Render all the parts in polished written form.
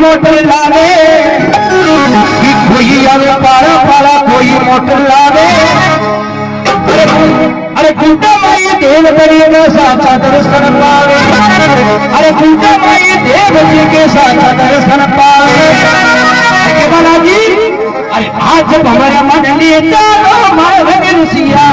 Motor लावे कि कोई आवे पारा पारा कोई मोटर लावे। अरे गुंडा माई देव करी के साचा दर्शन पावे। अरे गुंडा माई देव जी के साचा दर्शन पावे। बालाजी अरे आज हमारा मन लेता मारे ऋषिया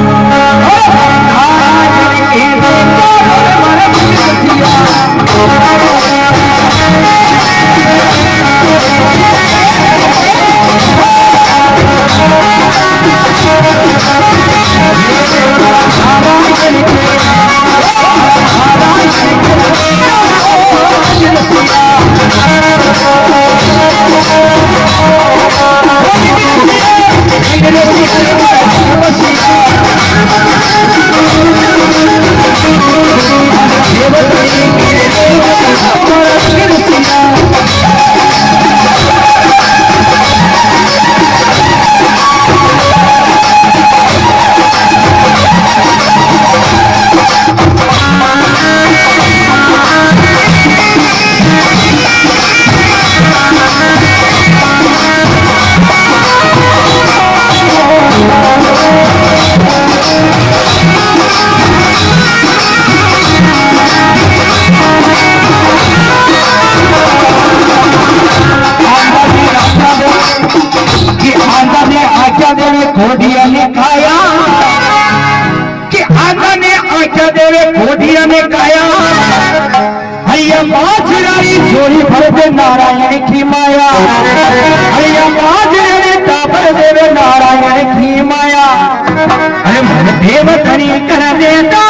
घोड़िया लिखाया कि आगा ने आज्ञा देवे घोड़िया ने गाया हैया बाजराई झोली भर दे नारायण की माया। हैया बाजराई टापर देवे नारायण की माया। अरे मन देव धनी कर देता